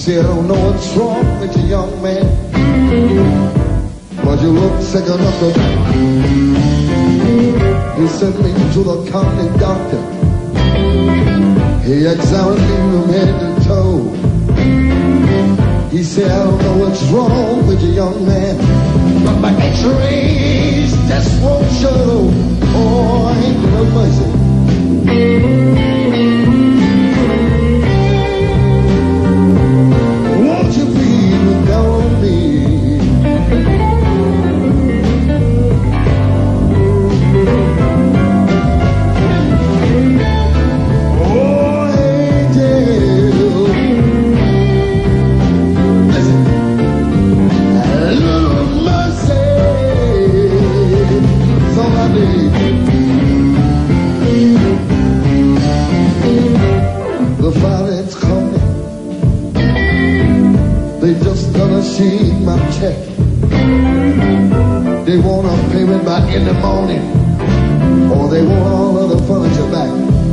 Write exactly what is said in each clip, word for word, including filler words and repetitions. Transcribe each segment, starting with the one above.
said, I don't know what's wrong with you, young man, but you look sick enough to die. He sent me to the county doctor. He examined me from head to toe. He said, I don't know what's wrong with you, young man, but my x-rays just won't show. Oh, ain't no mercy. Won't you please look down on me? The finance company, they just gonna see my check. They wanna pay me back in the morning, or they want all of the furniture back.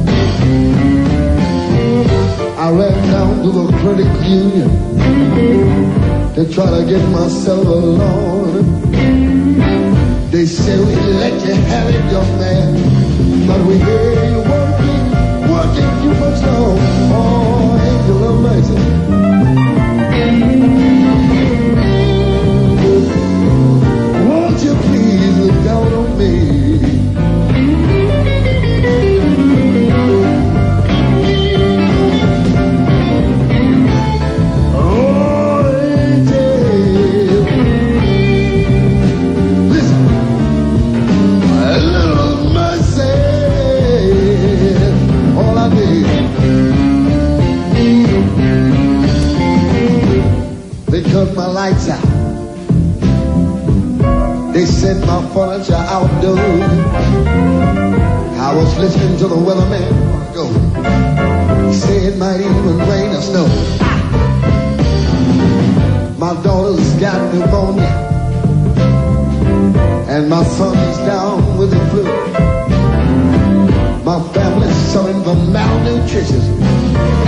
I ran down to the credit union to try to get myself a loan. They said, we let you have it, young man, but we hear you won't be working too much long. Oh, angel of mercy. Won't you please look down on me? Cut my lights out. They sent my furniture outdoors. I was listening to the weatherman go. He said it might even rain or snow. My daughter's got pneumonia, and my son's down with the flu. My family's suffering from malnutrition.